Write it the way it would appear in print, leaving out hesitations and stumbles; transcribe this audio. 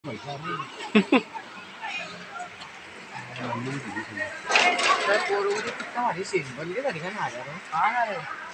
तर पोरं किती भारी सीन बनली झाली का ना